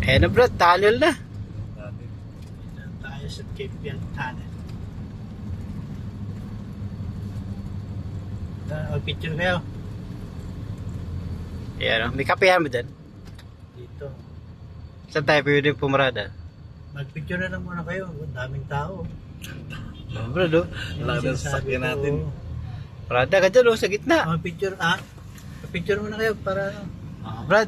Eh na bro, tunnel na. Tayo sa Cape Yan Tunnel. Picture kayo. Ayan, may kapehan mo dyan? Dito. Saan tayo pwede pumarada? Magpicture na lang muna kayo. Daming tao. Oh, bro, do. Wala na sasakyan natin. Parada ka dyan, sa gitna. Picture, picture muna kayo para ano. Oh, Brad.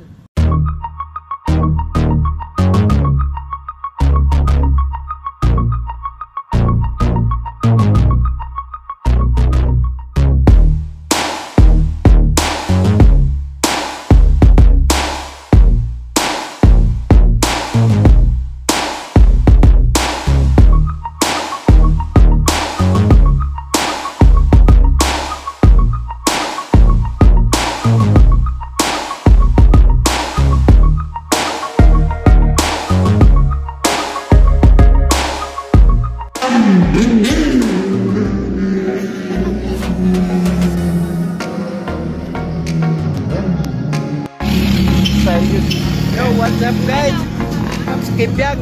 Yo, what's up guys? I'm Cape Yan.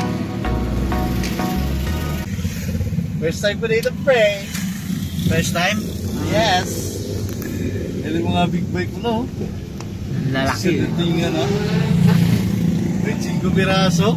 First time ko dito, pre. First time? Yes. Yan yung mga big bike mo, no? Lalaki. Sa datingan, ha? May 5 piraso.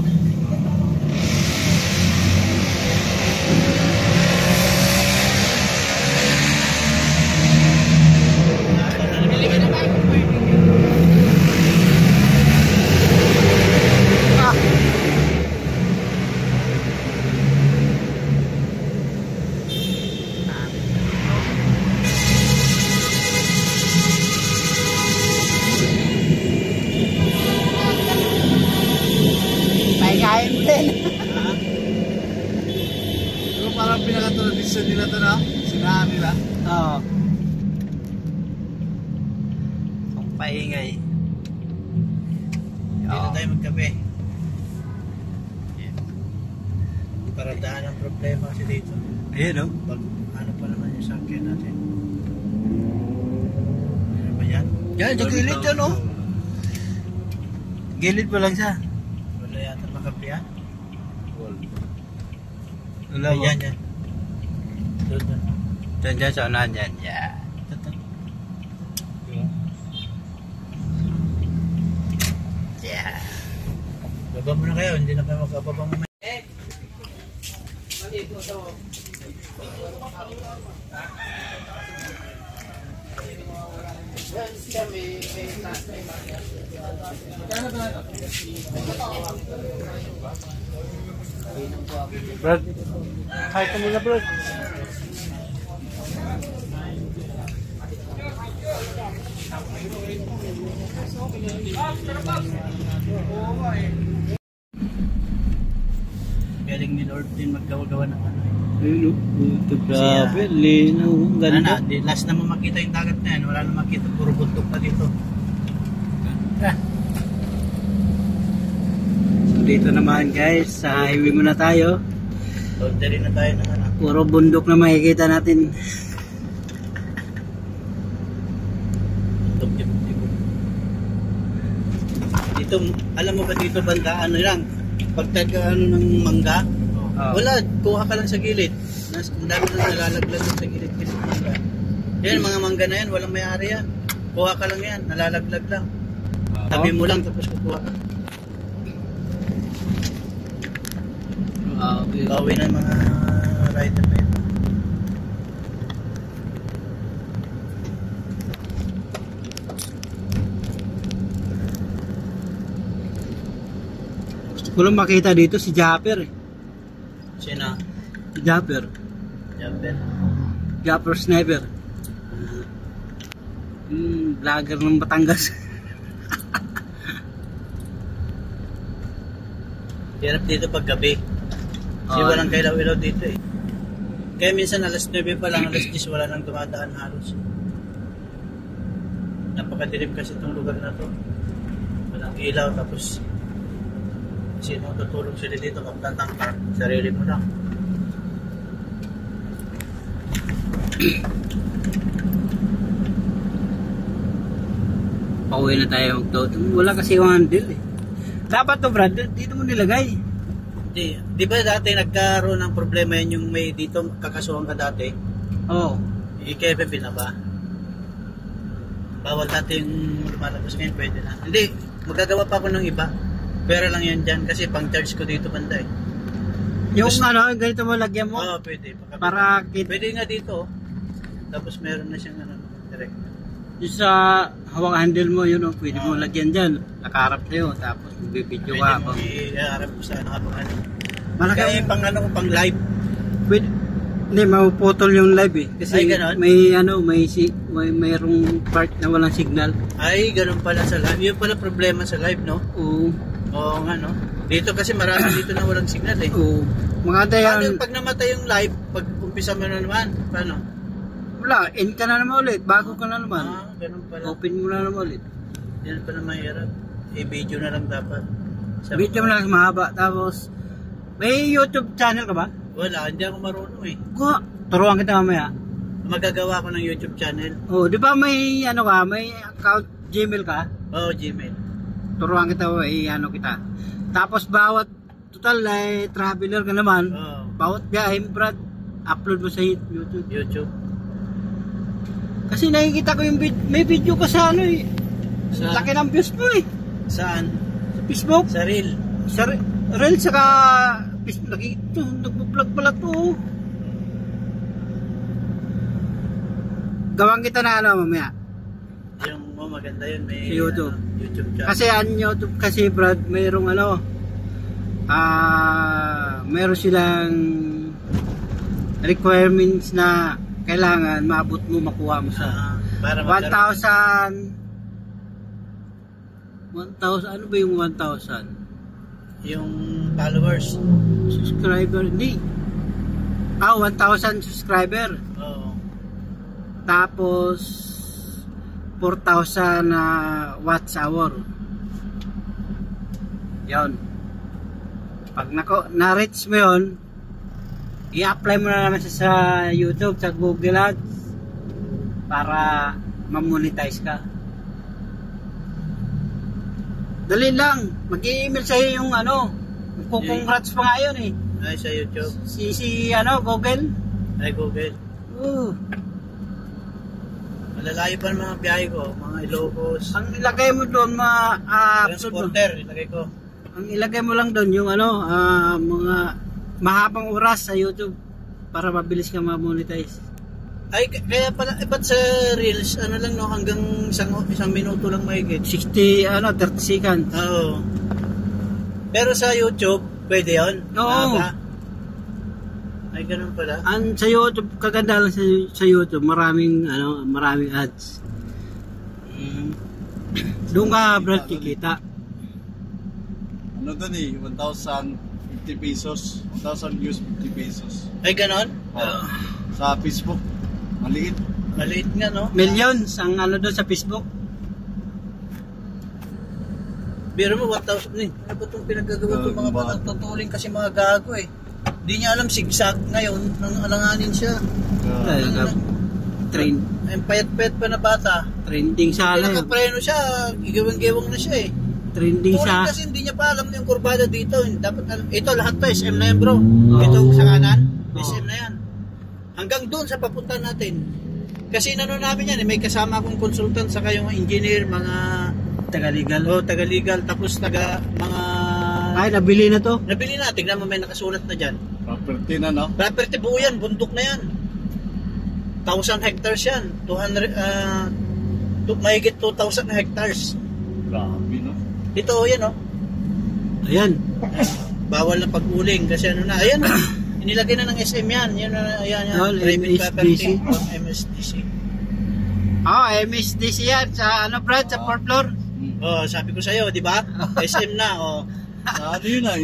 Kain din. Pero parang pinaka-tradisyon nila to, no? Sinahan nila. Oo. Ang paingay. Dito tayo magkape. Paradaan ang problema kasi dito. Ayan, no? Pag ano pa naman yung sakyan natin. Ano ba yan? Yan, sa gilid yan, oh. Gilid pa lang siya. Wala yata makape yan. Wala mo. Yan, yan. Doon. Diyan sa unahan yan. Yan. Yeah. Baba mo na kayo, hindi na kayo magkababa mo. Brad, kahit ka muna, Brad. Galing ni Lord din maggawa-gawa ng ano. Ayun, grabe, linaw. Ang Ano ganda. na, last na mo makita yung dagat na yan. Wala na makita, puro bundok na dito. So, dito naman guys, sa highway muna tayo. Laundry na tayo ng ano. Puro bundok na makikita natin. Dito, alam mo ba dito banda, ano lang, pagtaga ano ng mangga, wala, kuha ka lang sa gilid. Ang dami na nalalaglag sa gilid kasi mangga. Yan, mga mangga na yan, walang may-ari yan. Kuha ka lang yan, nalalaglag lang. Tabi mo lang, tapos kukuha ka. Bawi na yung mga rider na yan. Gusto ko lang makita dito si Japper eh. Sino? Si Japper. Jumper. Japper Sniper. Vlogger ng Batangas. Hirap dito pag gabi. Kasi walang kailaw-ilaw dito eh. Kaya minsan alas 9 pa lang, alas 10 wala nang dumadaan halos. Napakadilim kasi itong lugar na to. Walang ilaw, tapos sino tutulong sila dito magtatangka, sarili mo lang. Pauwi na tayo magtawad. Wala kasi yung handle eh. Dapat to Brad, dito mo nilagay. Di ba dati nagkaroon ng problema yan yung may dito kakasuhan ka dati? Oo. Kaya binaba. Bawal dati yung lumalabas ngayon, pwede na. Hindi, magagawa pa ako ng iba. Pera lang yan dyan kasi pang charge ko dito banda eh. Yung ano, ganito mo lagyan mo. Oo, pwede. Para pwede nga dito. Tapos meron na siyang direct. yung sa hawak handle mo, yun, pwede mo lagyan dyan. Nakaharap sa'yo, tapos magbibideo ka. Pwede mo i-harap ko sa nakapang Malaki kaya pang pang live. Pwede. Hindi, mapuputol yung live eh. Kasi Ay, ganon? may mayroong part na walang signal. Ay, ganun pala sa live. Yun pala problema sa live, no? Oo. Oo nga, no? Dito kasi marami dito na walang signal eh. Oo. Mga Paano pag namatay yung live, pag umpisa mo na naman, paano? wala, end ka na naman ulit. Bago ka na naman. Ganun pala. Open mo na naman ulit. Yan pala mahirap. Video na lang dapat. Video mo lang mahaba. Tapos, may YouTube channel ka ba? Wala, hindi ako marunong eh. Turuan kita mamaya. Magagawa ko ng YouTube channel. Oh, di ba may ano ka, may account Gmail ka? Oo, Gmail. Turuan kita, ano kita. Tapos bawat total traveler ka naman. Oo. Bawat biyahe, Brad, upload mo sa YouTube. YouTube. Kasi nakikita ko yung may video ka sa ano eh. Sa- Laki ng views mo eh. Saan? Sa Facebook. Sa Reel. Sa Reel saka Facebook. Nagpo-vlog pala to. Gawang kita na ano mamaya. Yung maganda yun. May Sa YouTube. YouTube channel. Kasi YouTube kasi Brad, mayroong ano, mayroon silang requirements na kailangan maabot mo, makuha mo sa para 1,000 ano ba yung 1,000? yung followers. Subscriber, hindi. 1,000 subscriber. Oo. Tapos 4,000 watts hour. Yon. Pag na-reach mo yon, i-apply mo na naman sa YouTube, sa Google Ads para ma-monetize ka. Dali lang, mag-i-email sa'yo yung ano, congrats pa nga yun eh. Ay, sa YouTube. Si Google. Ay, Google. Malalayo pa ng mga biyahe ko, mga Ilocos. Ang ilagay mo doon, Transporter, ilagay ko. ang ilagay mo lang doon yung ano, mga mahabang oras sa YouTube para mabilis ka ma-monetize. Ay, kaya pala, ba't sa Reels, ano lang no, hanggang isang minuto lang mahigit. 30 seconds. Oo. Pero sa YouTube, pwede yun? Oo. Ay, ganun pala. Sa YouTube, kaganda lang sa YouTube, maraming ads. Doon ka, Brad, kikita. Ano doon eh, 1,050 pesos. 1,000 views, 50 pesos. Ay, ganon? Sa Facebook, maliit. Maliit nga, no? Millions ang ano doon sa Facebook. Biro mo, 1,000 eh. Ano ba itong pinagagawa itong mga batang tutuling kasi mga gago eh. Hindi niya alam, zigzag ngayon, nang alanganin siya. Ay, payat-payat pa na bata. Trending sa Kaya nakapreno siya, igawang-gewang na siya eh. Trending Turing sa kasi hindi niya pa alam yung kurbada dito. Dapat, ito lahat to, SM na yan bro. Ito sa kanan, SM na yan. Hanggang doon sa papunta natin. Kasi inano namin yan, may kasama akong consultant sa kayong engineer, mga taga-legal. taga-legal, tapos mga... Ay, nabili na to. Nabili na, tignan mo may nakasulat na dyan. Property na, no? Property buo yan, bundok na yan. 1,000 hectares yan. 200, mahigit 2,000 hectares. Grabe, no? Ito, yan o. Ayan. Bawal na pag-uling kasi ano na, ayan o. Inilagay na ng SM yan. Yan na, ayan. MSDC. MSDC. MSDC yan. Sa ano, Brad? Sa 4th floor? Oh, sabi ko sa'yo, di ba? SM na, oh. Ano yun ah?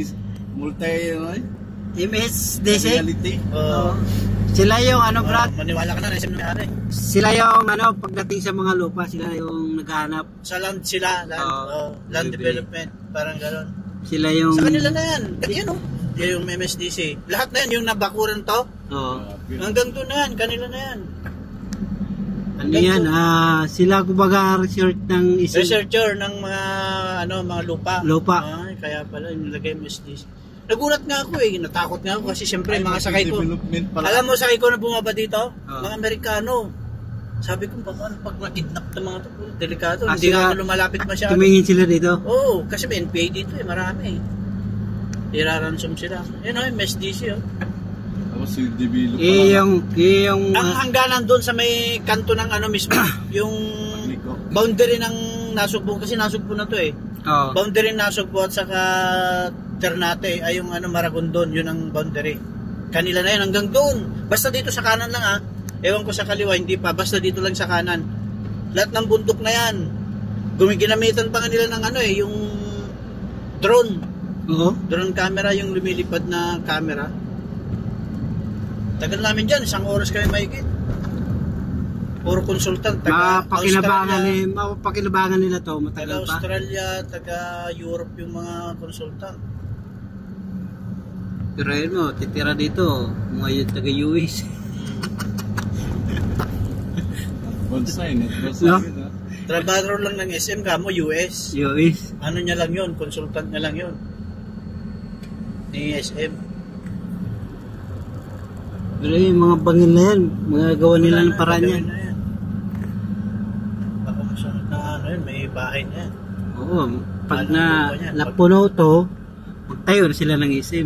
MSDC? Reality. Oh. Sila yung ano, Brad? Maniwala ka na, SM na yan. Sila yung ano, pagdating sa mga lupa, sila yung naghahanap. Sa land sila, land development, parang gano'n. Sila yung... Sa kanila na yan. Yan o. Yan yung MSDC. Lahat na yan, yung nabakuran to. Oo. Hanggang doon na yan, kanila na yan. Ano yan? Sila kumbaga research ng isang Researcher ng mga lupa. lupa. Kaya pala nilagay mo SDC. Nagulat nga ako natakot nga ako kasi siyempre mga sakay ko. Alam mo sakay ko na bumaba dito? Mga Amerikano. Sabi ko paano pag na-kidnap ng mga to, delikado. Hindi nga ako lumalapit masyado. Tumingin sila dito? Oo, kasi may NPA dito marami. Iraransom sila. Yan yung MSDC Tapos yung develop yung ang hangganan doon sa may kanto ng mismo, yung boundary ng Nasugbo, kasi Nasugbo na to boundary ng Nasugbo at saka Ternate ay yung Maragondon, yun ang boundary. Kanila na yun hanggang doon. Basta dito sa kanan lang ewan ko sa kaliwa, hindi pa, basta dito lang sa kanan. Lahat ng bundok na yan. Ginamitan pa nga nila ng yung drone. Drone camera, yung lumilipad na camera. Tagal namin dyan, 1 oras kami mahigit. Puro consultant, taga mapapakinabangan nila to, matagal taga pa. Australia, taga Europe yung mga consultant. Pero yun mo, titira dito, mga yung taga US. Bonsai, No? Trabador lang ng SM kamo, US. US. Ano niya lang yun, consultant niya lang yun. Ni SM. Pero yung mga bangin na yan, mga gawa nila ng paraan yan. Baka masunod na may bahay na yan. Oo, pag napuno to, magtayo na sila ng isim.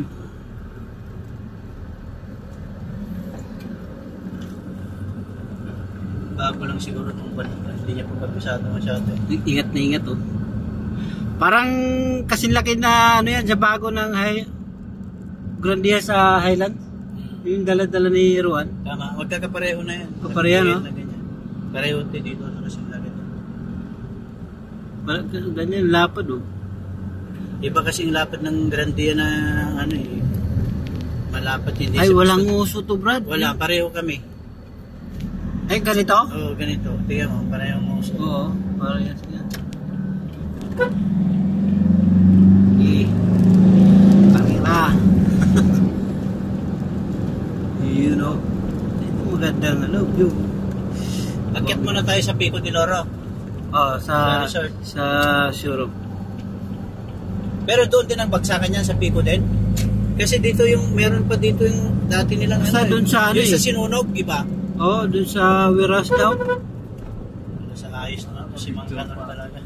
Bago lang siguro itong buwan, hindi niya pagkabisado masyado. Ingat na ingat Parang kasing laki na yan sa bago ng Grandia sa Highlands. Yung dala-dala ni Ruan. Tama, magkakapareho na yan. Kapareho Pareho dito sa kasimula ganyan. Ganyan, lapad Iba kasi yung lapad ng Grandia na malapad hindi. Ay, walang uso to, Brad. Wala, pareho kami. Ay, ganito? Oo, ganito. Tingnan mo, pareho ang uso. Oo, pareho siya. Pakila. Ito magandang view. Akyat muna tayo sa Pico de Loro. Sa resort. Sa showroom. Pero doon din ang bagsakan niyan sa Pico din. Kasi dito meron pa dito yung dati nilang doon sa yung sa Sinunog, iba? Doon sa Wiras daw. Sa ayos na kasi mangga na talaga.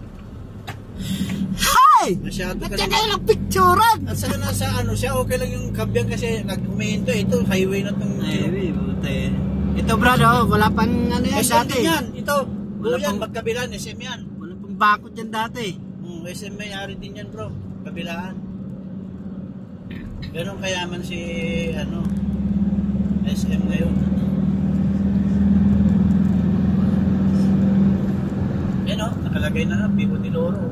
Hi! Masyado ka Ba't yan lang picturean? At saka nasa siya okay lang yung kabyang kasi nag-umihinto. Ito, highway na itong Highway, buti. Ito, Brad, wala pang yan SM dati. yan, ito. Wala Yan, pang- magkabilaan, SM yan. Wala pang bakod yan dati. SM may-ari din yan bro, kabilaan. Ganun kayaman si SM ngayon. Yan nakalagay na Pico de Loro.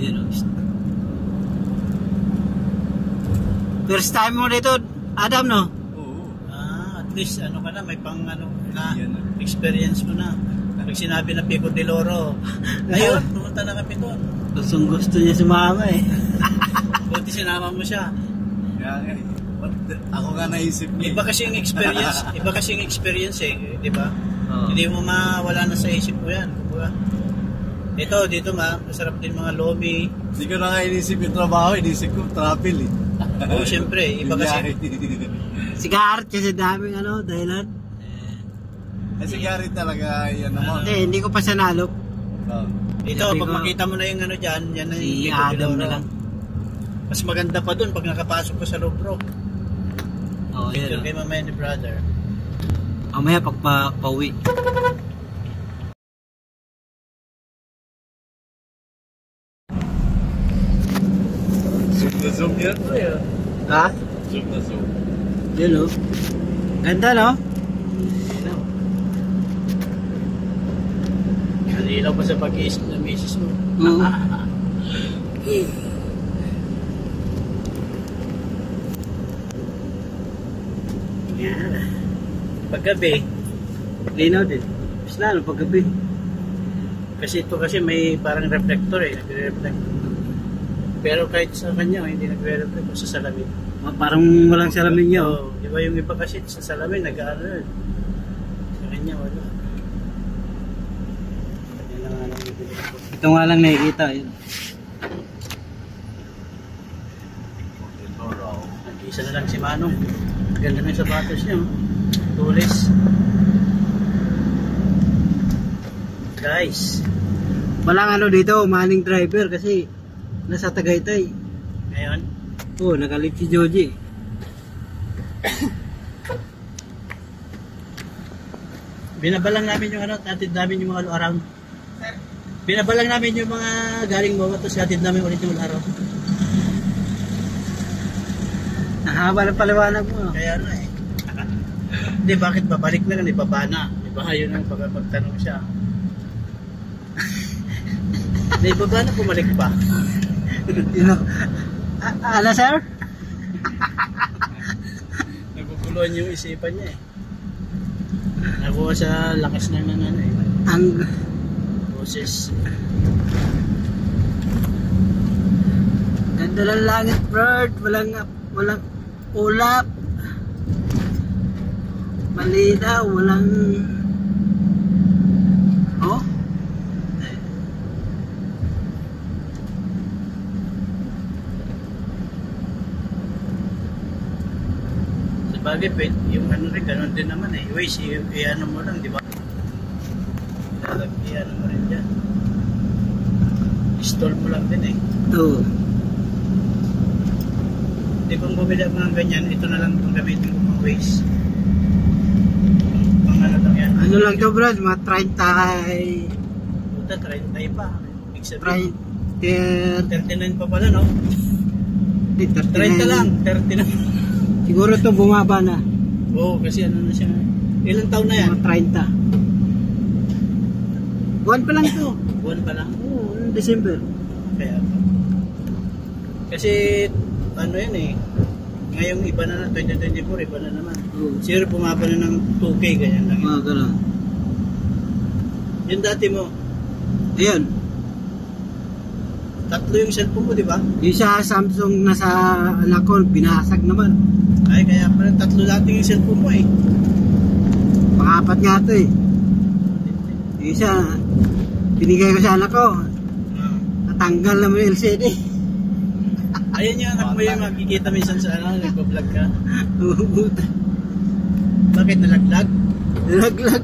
First time mo dito, Adam, no? Oo. At least ka na, may pang na experience mo na. Pag sinabi na Pico de Loro, ayun, pumunta na kami doon. Gusto niya sumama Buti sinama mo siya. Kaya ako nga naisip niya. Iba kasi yung experience di ba? Oo. Hindi mo mawala na sa isip mo yan. Kumbaga. Dito masarap din mga lobby. Hindi ko na nga inisip yung trabaho, inisip ko travel Oo, siyempre, iba kasi. Sigaret kasi daming dahilan. Kasi Gary talaga yan naman. Hindi ko pa siya nalok. Ito, pag makita mo na yung dyan, yan na Si yung Pico de Adam Loro. na lang. Mas maganda pa dun pag nakapasok ka sa loob, bro. Picture kay mamaya ni brother. Mamaya pag pauwi. Zoom na zoom yan. Ha? Zoom na zoom. Yun Ganda, no? Nalilaw pa sa pag-iisip ng misis mo. Oo. Paggabi, Linaw din. Mas lalo paggabi. kasi ito may parang reflector nagre-reflect. Pero kahit sa kanya, hindi nagre-reflect sa salamin. Parang walang salamin niya. Di ba yung iba kasi sa salamin, nag-ano yun. Sa kanya, wala. Ito nga lang nakikita. Yun. Isa na lang si Manong. Ganda na yung sapatos niya. Oh. Tulis. Guys. Walang ano dito, maning driver kasi nasa Tagaytay. Ngayon. Oo, nakalit si Joji. Binabalang namin yung ano, hatid namin yung mga araw. Binabalang namin yung mga galing Moa, tapos hatid namin ulit yung araw. Nahaba ng paliwanag mo. Kaya ano eh. Hindi, bakit babalik na lang, ibaba na. Iba yun ang pagtanong siya. Hindi, ibaba na, bumalik pa. You know, ano sir? Naguguluhan yung isipan niya eh. Nakuha sa lakas ng ano eh. Ang Boses. ganda ng langit, bird. Walang ulap. Malinaw, walang oh. Sabagay, yung ano rin, ganun din naman eh. Waze, i-ano mo lang, di ba? I-ano mo rin dyan. Install mo lang din eh. Oo. Hindi kung bumili ako ng ganyan, ito na lang itong gamitin ko pang Waze. Pang ano lang yan. Ano lang to, bro? Mga 30 Puta, 30 pa. Ibig sabihin, 30 39 pa pala, no? 30 lang, 39. Siguro to bumaba na. Oo, kasi ano na siya. Ilang taon na yan? Mga 30. Buwan pa lang to. Buwan pa lang. Oo, December. Kaya pa. Kasi ano yan eh. Ngayong iba na 2024, iba na naman. Oo. Sir, bumaba na ng 2K, ganyan lang. Mga gano'n. Yung dati mo, Ayan. tatlo yung cellphone mo, di ba? Yung sa Samsung na sa anak ko, binasag naman. Ay, kaya pala tatlo dati yung cellphone mo eh. Pangapat nga to eh. Yung isa, binigay ko sa anak ko. Natanggal naman yung LCD. Ayan yung anak mo yung makikita minsan sa ano, nagpa-vlog ka. Buta. Bakit nalaglag? Nalaglag.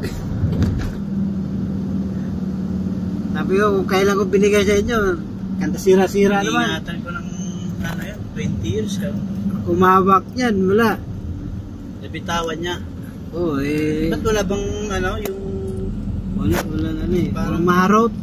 Sabi ko, kung kailan ko binigay sa inyo, kanta sira-sira naman. Ingatan ko ng ano yan, 20 years ka. Kumawak niyan, wala. Nabitawan niya. Oo, eh. Ba't wala bang ano, yung Wala ano eh. Parang- Parang maharot.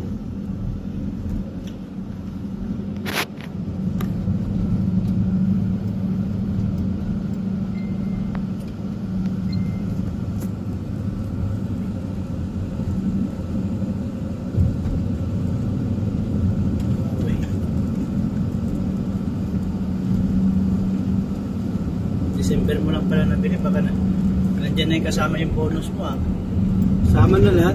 December mo lang pala nabili, baka na nandiyan na yung kasama yung bonus mo ah. Sama na lahat.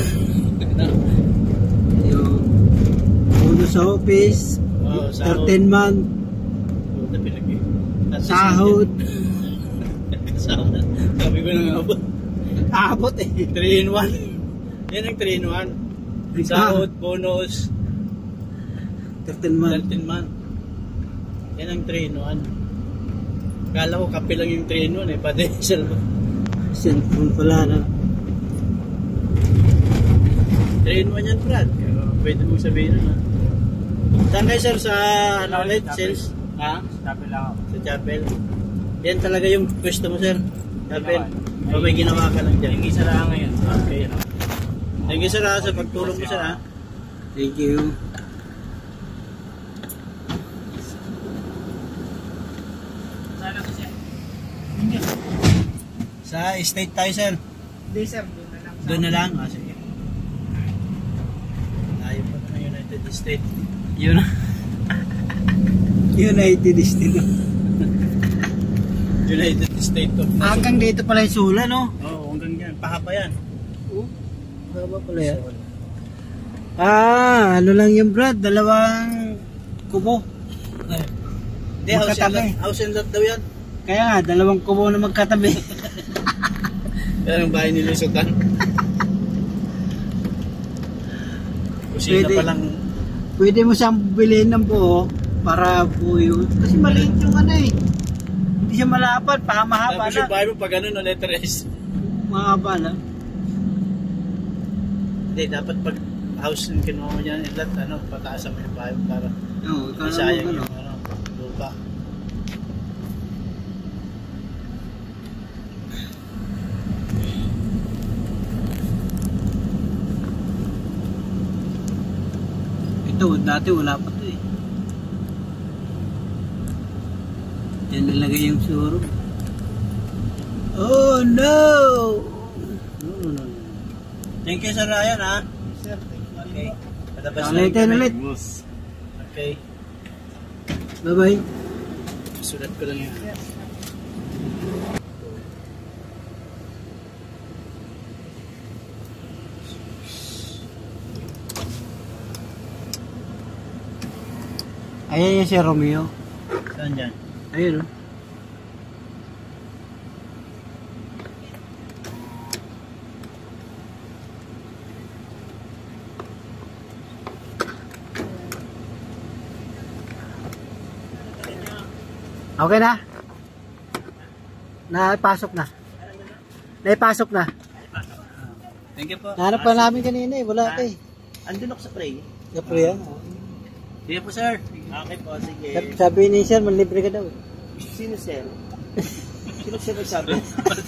Yung bonus sa office, Oo, sahod. 13 month, Puta, pinag- At least sahod. nandiyan. Sahod. Sabi ko na abot. Abot eh. 3 in 1. Yan ang 3 in 1. Sahod, bonus, 13 month. 13 month. Yan ang 3 in 1. Kala ko kape lang yung 3 in 1 eh. Pati Cellphone pala na. 3 in 1 yan, Brad. Pwede mong sabihin na. Saan kayo, sir? Sa ano ulit? Sales? Ha? Chapel lang ako. Sa chapel. Yan talaga yung pwesto mo, sir. Chapel. O may ginawa ka lang dyan. Yung isa lang ngayon. Okay. Thank you, sir, ha, sa pagtulong mo, sir, ha. Thank you. Sana ko siya. Sa estate tayo, sir. Hindi sir, doon na lang. Doon na lang. Ah, sige. Layo pa ng United States. Yun. United States. United States of... Hanggang dito pala yung sula, no? Oo, hanggang yan. Pahaba yan. Baba pala yan. Ano lang yung Brad, dalawang kubo. Hindi, house and Magkatabi. lot. House and lot daw yan. Kaya nga, dalawang kubo na magkatabi. Yan ang bahay ni Lusutan. Kusina Pwede. pa lang. Pwede mo siyang bilhin ng buo para buo yun. Kasi maliit yung ano eh. Hindi siya malapad, mahaba Tapos na. yung bahay mo pag ano, no, letter S. Mahaba na. Hindi, dapat pag house yung kinuha mo dyan, ilat, ano, pataasan mo yung bahay mo para Oo, ikaw sayang naman, yung ano, lupa. Ito, dati wala pa to eh. Diyan nilagay yung suro. Oh no! No. Thank you, Sir Ryan, ha? Sir, thank you. Okay. Palabas na Ulit, kami. ulit. Okay. Bye-bye. Sulat ko lang yun. Ayan yung si Romeo. Saan dyan? Ayun oh. Okay na? Naipasok na. Naipasok na. Thank you po. Nahanap pa namin kanina eh. Wala ka eh. Andun ako sa pray. Kapre yan. Sige po, sir. Okay po, sige. Sabi ni Sir, manlibre ka daw eh. Sino, sir? Sino siya nagsabi?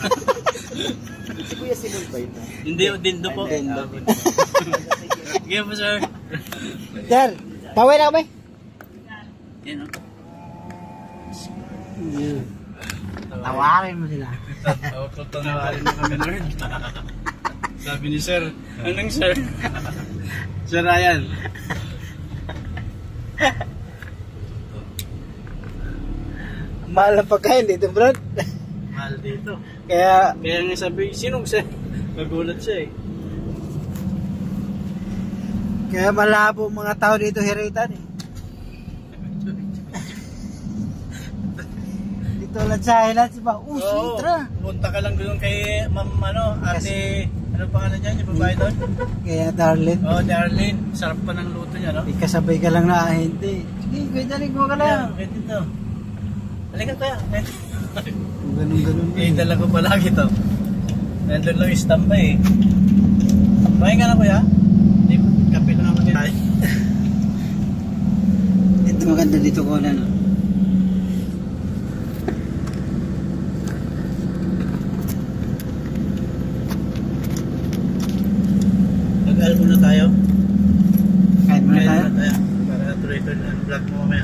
Si Kuya Simon ba ito? Hindi, Dindo po. Dindo. Sige po, sir. Sir, tawin na kami. Yan, o. Tawarin mo sila. Tawarin mo kami, Lord. Sabi ni sir, anong sir? Sir Ryan. Mahal ang pagkain dito, bro. Mahal dito. Kaya, Kaya nga sabi, sinong sir? Nagulat siya eh. kaya malabo mga tao dito hiritan eh. Dito lang sa hilat si ba? Sintra. Punta ka lang doon kay ma'am, ano, ate, ano pangalan niya, yung babae doon? Kaya Darlene, Oh, Darlene. Sarap pa ng luto niya, no? ikasabay ka lang na hindi. Sige, kuya Dalig mo ka lang. Kaya dito. Halika kaya. Ganun. Eh, dala ko palagi to. Nandun lang yung standby eh. Pahinga na kuya? Hindi, kape lang ako nila. Ito maganda dito ko na no. Mag-albo na tayo. Kahit muna tayo. Na tayo. Para tuloy-tuloy na ang vlog mo mamaya.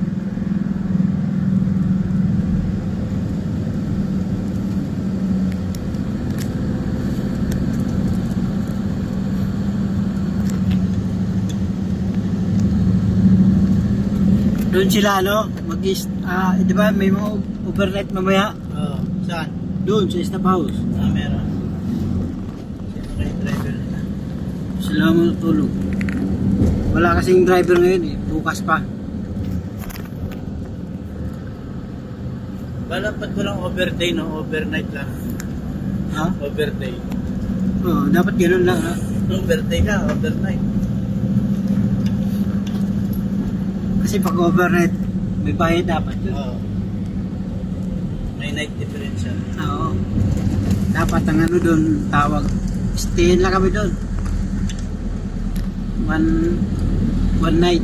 Doon sila ano, di ba may mga overnight mamaya? Oo. Saan? Doon sa staff house. Meron. Sino kayo driver nila? Sila matutulog. Wala kasing driver ngayon eh, bukas pa. Dapat ko lang overday, no? Overnight lang. Ha? Overday. Oo, dapat ganoon lang ha. Overday ka, overnight. Kasi pag overnight, may bayad dapat yun. Oo. May night differential. Oo. Dapat ang ano doon, tawag, stayin lang kami doon. One night.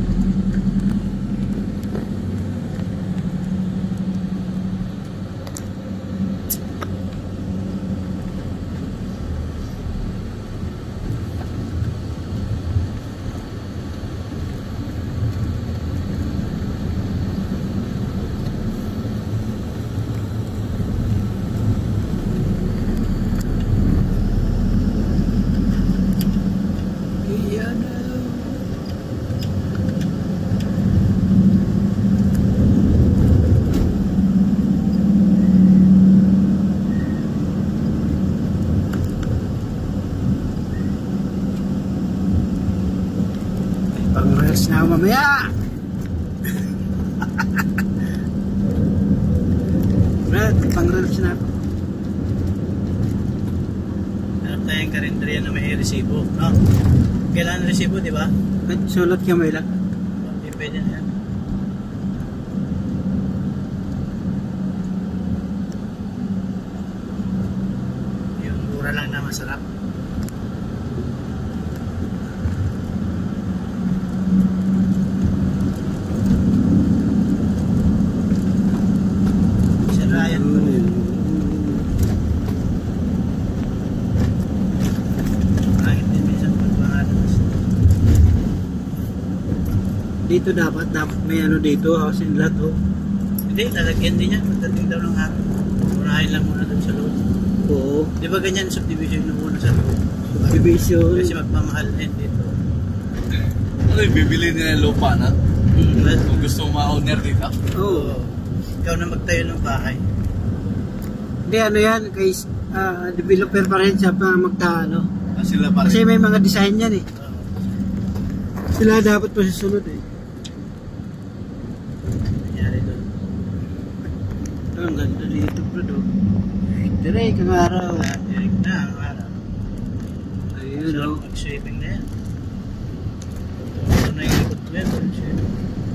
Pang-reels na ako mamaya. Brad, pang-reels na ako. Hanap tayong karinderya na may resibo, no? Kailangan resibo, di ba? Sulat kamay lang. Hindi pwede na yan. Yung mura lang na masarap. Si Ryan pa rin. Pangit din minsan pagpangalas. Dito dapat may ano dito, house and lot oh. Hindi, lalagyan din yan. Pagdating daw ng araw. Unahin lang muna doon sa loob. Oo. Di ba ganyan subdivision na muna sa loob? Division. Kasi magmamahal din dito. Ano yung bibili nila yung lupa na? Kung gusto mo ma-owner dito? Oo. Ikaw na magtayo ng bahay. Hindi ano yan, kay developer pa rin siya pa magtaano. Sila pa Kasi rin. may mga design yan eh. Sila dapat pa susunod eh. Nangyari doon. Ang ganda dito bro do. Diray kang araw. Direct na ang araw. Ayun So, oh. mag-swimming na yan. Ito na yung likod ko yan. Mag-swimming.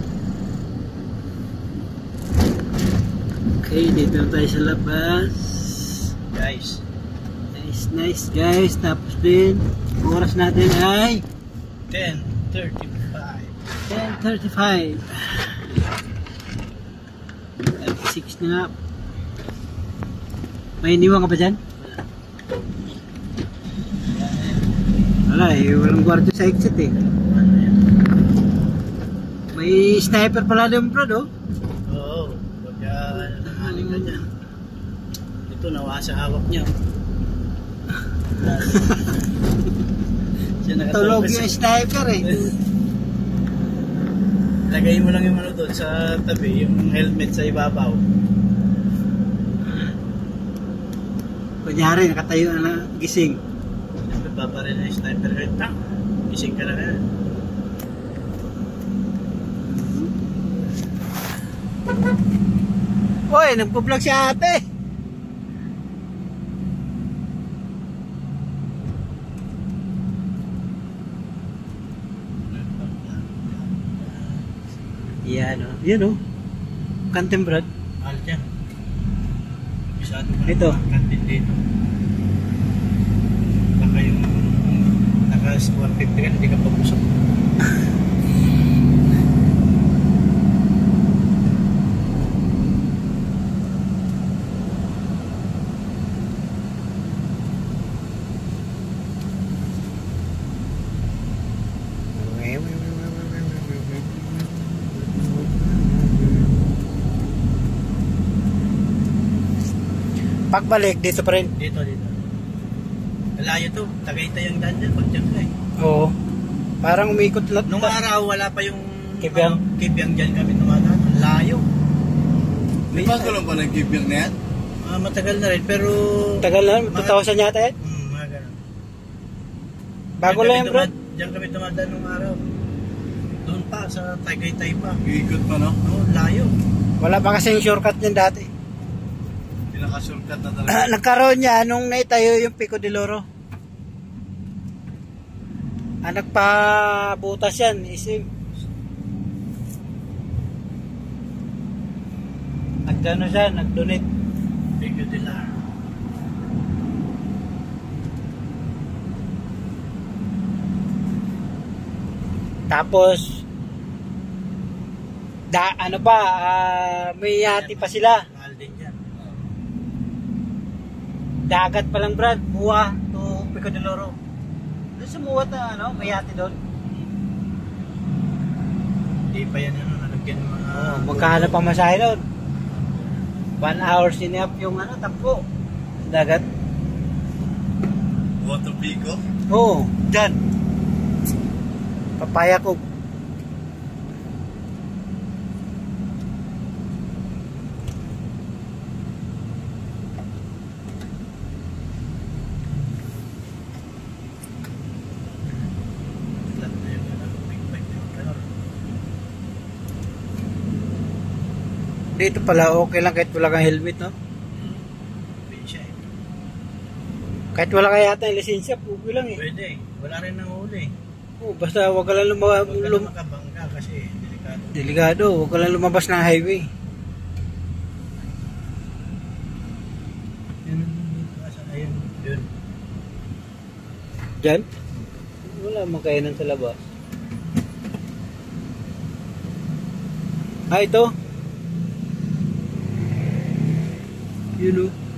Okay, dito tayo sa labas. Guys. Nice guys. Tapos din, oras natin ay 10:35. 10:35. 6 na nga. May iniwan ka ba dyan? Wala eh, walang gwardiya sa exit eh. Ano yan? May sniper pala din bro do. Oo. Pagka nangaling ka dyan. Ito, nawa sa hawak niya. Siya Tulog nakatulog. yung sniper eh. Lagay mo lang yung ano doon sa tabi, yung helmet sa ibabaw. Kunyari, nakatayo na gising. Siyempre, paparin na yung sniper head. Tang! Gising ka na nga. Oy, nagpo-vlog si ate. Yan o. Yan o. Kantembrad. Mahal dyan. Masyado ka Ito. kantin dito. Baka yung naka-square 50 ka, hindi ka pag-usap. Pagbalik dito pa rin. Dito. Malayo to. Tagaytay yung daan dyan. Pag dyan ka eh. Oo. Parang umikot lahat. Nung araw, wala pa yung Kibyang? Kibyang dyan kami tumadaan. Ang layo. Di ba ko lang pa nag-gibyang na yan? Matagal na rin, pero... Tagal na, 2000 yata eh. Mga ganun. Bago lang yan bro. Diyan kami tumadaan nung araw. Doon pa, sa Tagaytay pa. Ikot pa no? Oo, layo. Wala pa kasing shortcut yan dati. Pinaka-shortcut na talaga. Nagkaroon niya nung naitayo yung Pico de Loro. Nagpabutas yan, isim. Nagkano siya, nag-donate. Pico de Loro. Tapos may yati pa sila. Mahal din dyan. Dagat pa lang Brad, Buwa to Pico de Loro. Doon sa Buwa na may yati doon. Hindi pa yan nalagyan ng mga... Magkahanap ang masahe doon. 1 hour sinap yung takbo. Dagat. Water Pico? Oo, dyan. Papaya ko. Flat na yung big bike na yung ganun. Dito pala okay lang kahit wala kang helmet, no? Pwede siya eh. Kahit wala kang yata yung lisensya, okay lang eh. Pwede eh. Wala rin nang huli. Oh, basta wag ka lang Huwag ka lang makabangga kasi delikado. delikado, wag ka lang lumabas ng highway. Yun, asan na yun? Yun. Diyan? Wala mang kainan sa labas. Ah, ito? Yun o.